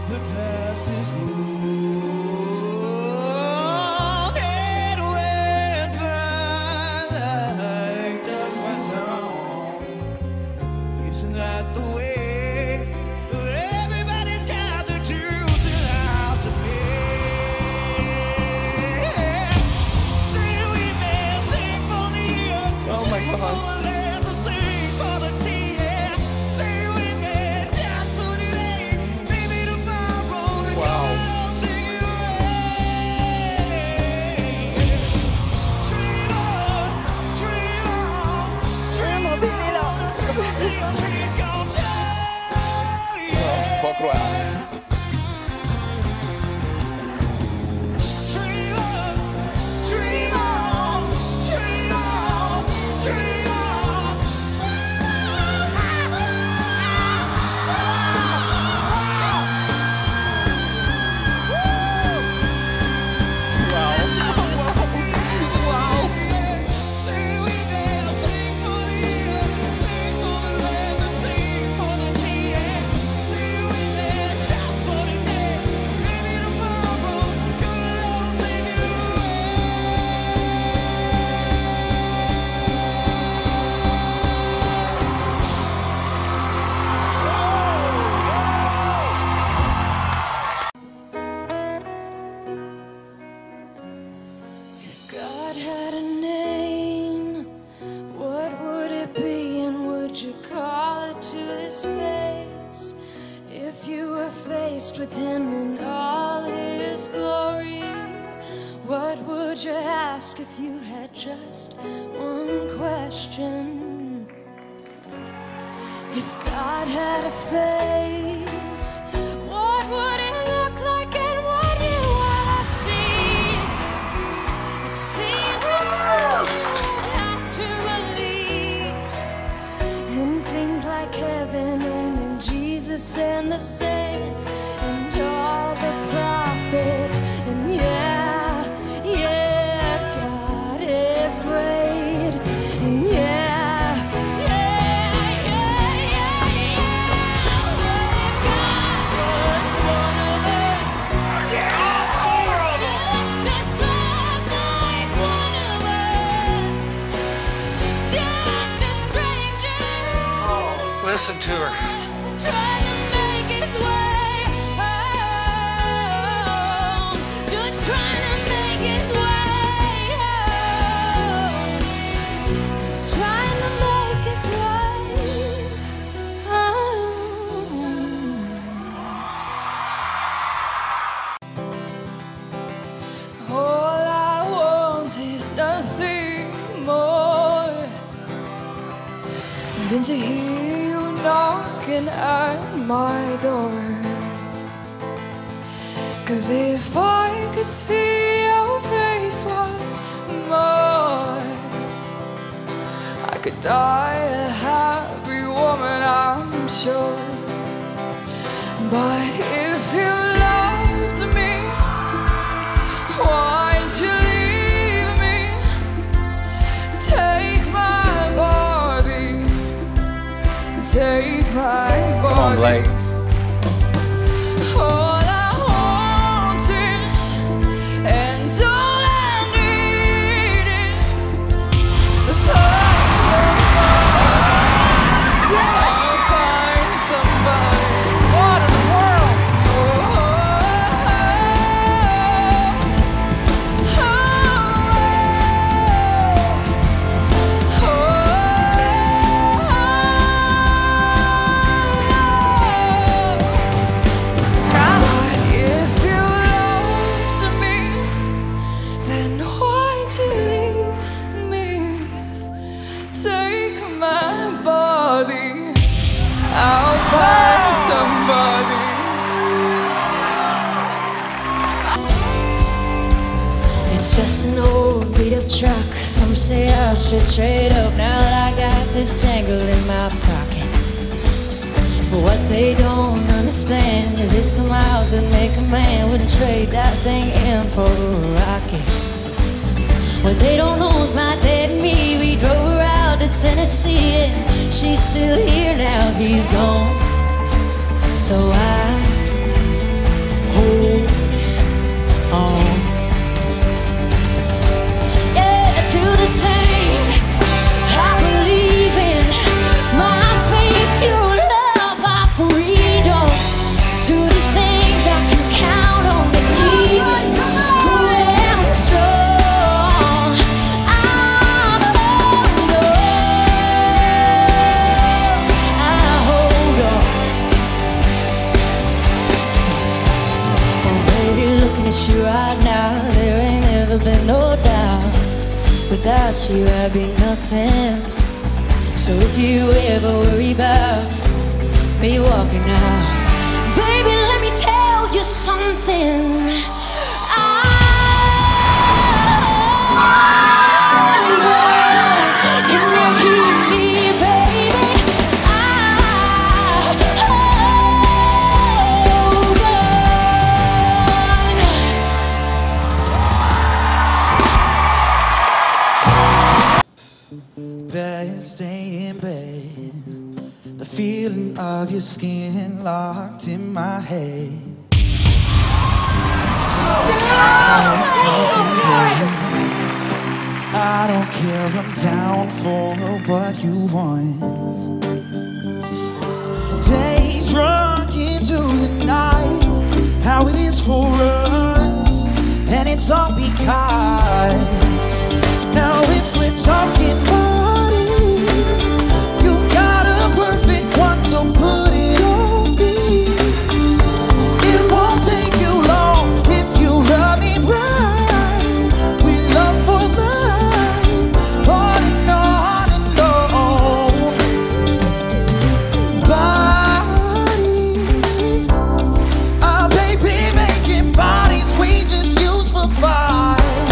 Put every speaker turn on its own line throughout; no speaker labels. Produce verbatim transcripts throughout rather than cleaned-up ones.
The past is gone. It went by like dust and dawn. Isn't that the way? Everybody's got the truth out to pay. Sing we may sing for the year.
Oh my
Sing
God.
for the land, to sing for the tea. Yeah. Sing we may just for the day. Maybe tomorrow the
Wow.
God will take you away. Dream on, dream on, dream on. The truth in your dreams gonna change.
Un po' cruel.
Dream on, dream on, dream on, dream on. Sing we may sing for the year, sing for the land, to sing for the tea. Sing we may just for the day, maybe tomorrow good Lord take you If God had a name, what would it be, and would you call it to his face? If you were faced with him in all his glory, what would you ask if you had just one question? If God had a face, what would it look like, and what you wanna see? If seeing would have to believe in things like heaven and in Jesus and the saints and all the prophets. And yeah, yeah, God is great. And yeah, yeah, yeah, yeah, yeah. What if God was one of us? Just as loved like one of us. Just a stranger.
Listen to her.
Trying to make his way home. Just trying to make his way home. Just trying to make his way home. All I want is nothing more than to hear you knocking at my door. 'Cause if I could see your face once more, I could die a happy woman, I'm sure. But if you loved me, why'd you leave me? Take my body, take my body.
Come on, Blake.
All I want is, and all I need is to find somebody. I'll find somebody.
What in the world?
Oh, oh, oh, oh, But if you loved me, then why'd you leave me? Take my body, I'll find somebody. It's just an old beat up truck. Some say I should trade up now that I got this jangle in my pocket. But what they don't understand is it's the miles that make a man. Wouldn't trade that thing in for a rocket. What they don't know is my dad and me. We drove her out to Tennessee, and she's still here now. He's gone. So I miss you right now. There ain't ever been no doubt. Without you I'd be nothing. So if you ever worry about me walking out, baby, let me tell you something.
Stay in bed, the feeling of your skin locked in my head. Smoke, smoke, I don't care, I'm down for what you want. Days drunk into the night, how it is for us, and it's all because now if we're talking money, you've got a perfect one, so put it on me. It won't take you long if you love me right. We love for life, on and on and on. Body, our baby making bodies we just use for fun.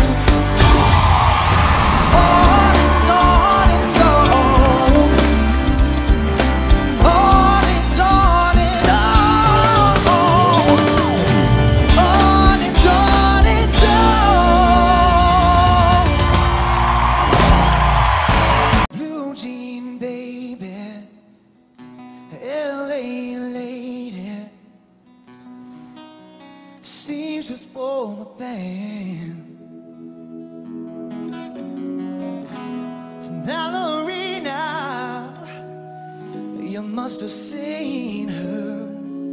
Just for the band, ballerina, you must have seen her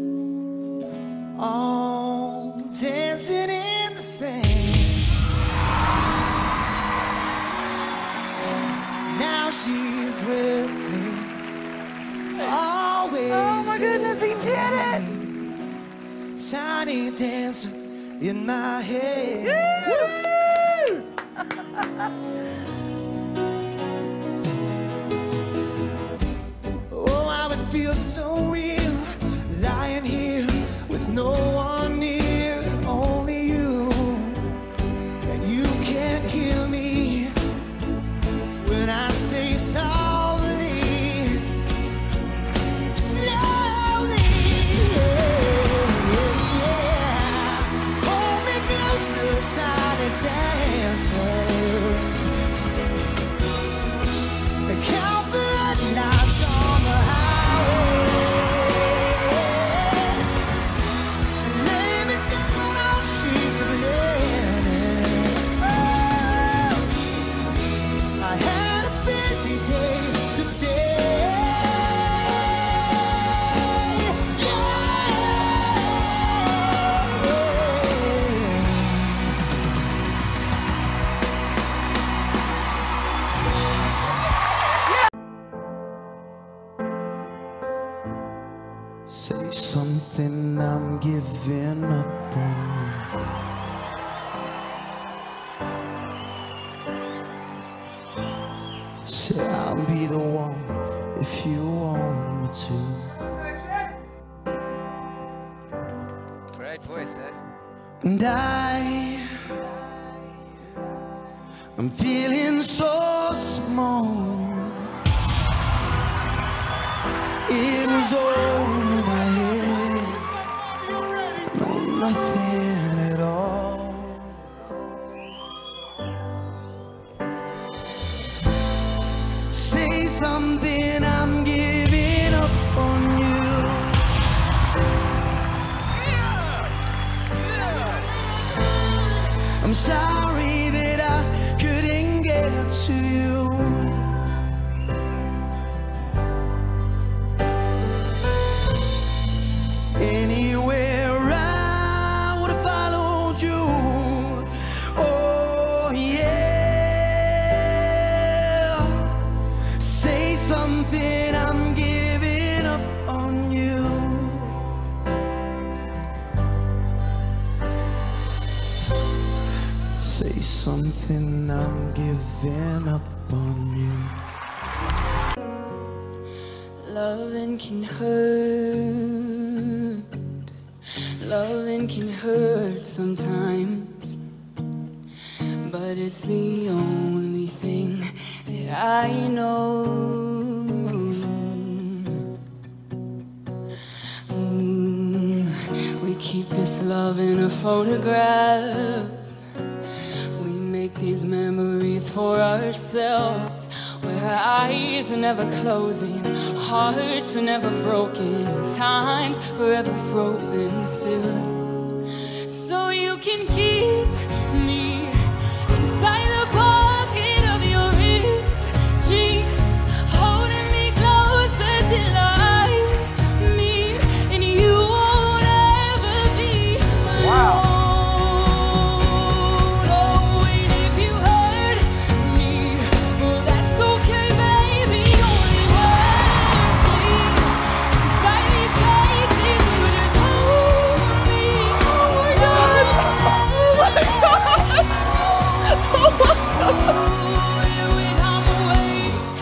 all dancing in the sand. Now she's with me, always.
Oh my goodness, he did it!
Tiny dancer in my head. Oh, I would feel so real, lying here with no one near, only you. And you can't hear me when I say softly, slowly. Tiny dancer, count the lights on the highway, and lay me down on sheets of linen. I had a busy day today. Say something, I'm giving up on you. Say I'll be the one if you want me to.
Great voice, eh?
And I, I'm feeling so small. It was over my head, no, nothing at all. Say something, I'm giving up on you. I'm sorry that I couldn't get to you. Anywhere I would have followed you. Oh yeah. Say something, I'm giving up on you. see something, I'm giving up on you.
Loving can hurt. Loving can hurt sometimes, but it's the only thing that I know. Ooh, we keep this love in a photograph. We make these memories for ourselves, where our eyes are never closing, hearts are never broken, time's forever frozen still. So you can keep me inside the pocket of your ripped jeans, holding me closer till our eyes meet, and you won't ever be alone.
Wow.
Oh, and if you hurt me, well, that's okay, baby. Only hurts me inside these cages. You just hold me. Oh my God. Oh my God. Oh my God. When I'm away,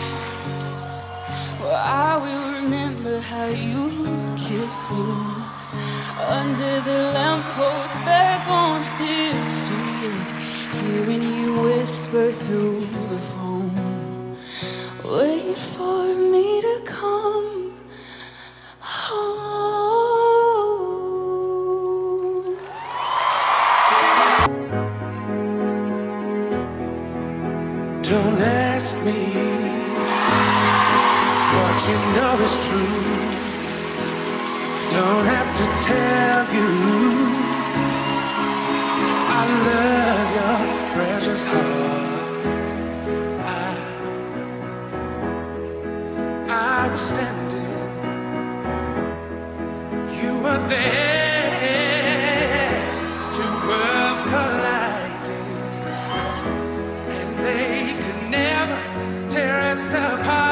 well, I will remember how you kissed me under the lamppost back on Sixth Street, hearing you whisper through the phone, wait for me to come home.
Don't ask me what you know is true. Don't have to tell you I love your precious heart. I, I was standing, you were there, two worlds colliding, and they could never tear us apart.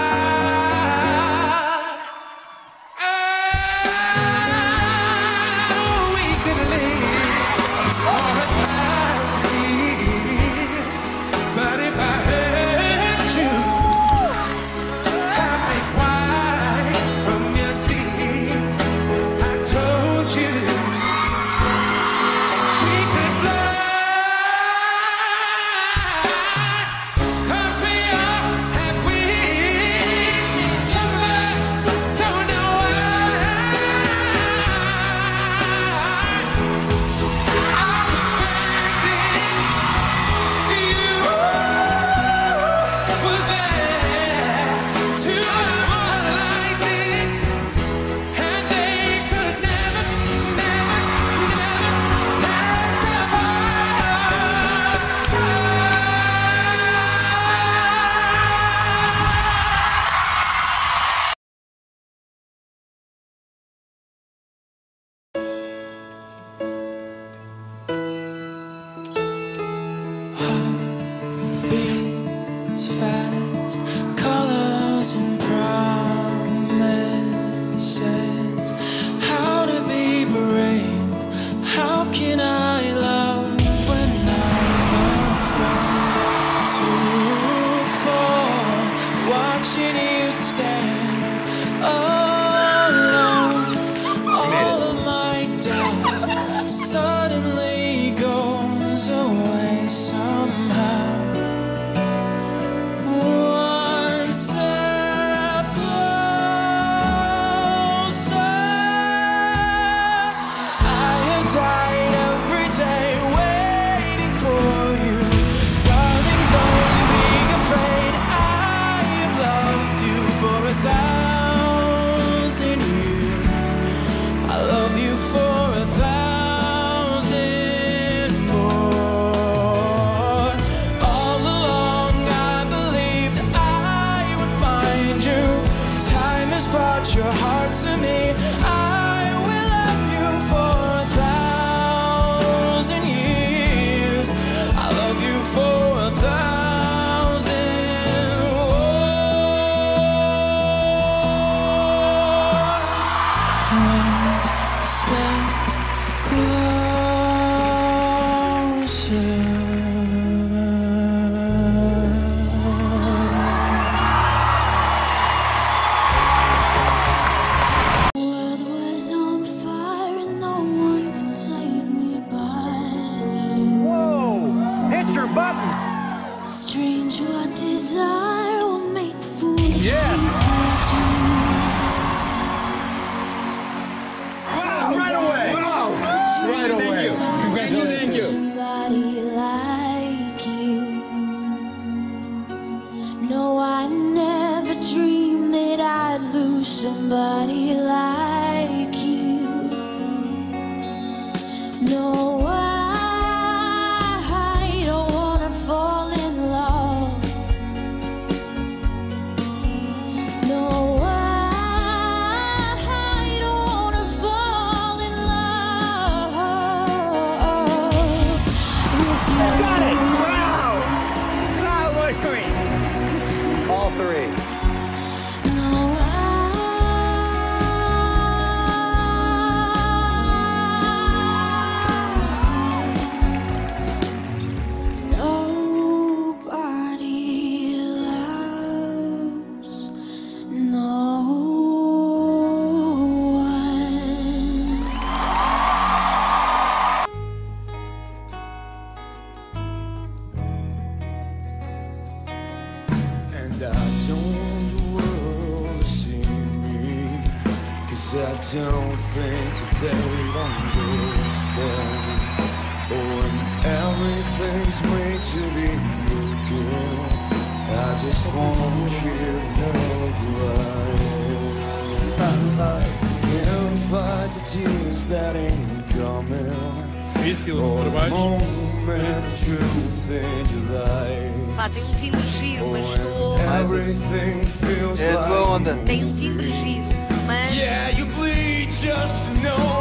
Fast colors and promises. How to be brave? How can I love when I'm afraid to fall? Watching you stand alone, all of my doubt suddenly goes away somehow. Closer.
button.
Strange what desire will make foolish
Yes.
people
Wow, right away. Wow.
do.
Right away. Congratulations. Thank you.
Somebody like you. No, I never dreamed that I'd lose somebody like you. No, I don't wanna fall in love. No, I don't wanna fall in love with you.
Got it. Wow. Wow, what three? All three.
No, nobody loves no one.
And I don't want the world to see me, 'cause I don't think that they understand. Oh, when everything's made to be broken, I just want you to know who I am. Can't fight the tears that ain't coming. Or the moment of truth in your life.
Pá, tem um timbre giro, mas estou...
Everything feels
É de boa onda.
like
Tem um timbre giro, mas...
yeah, you bleed just to know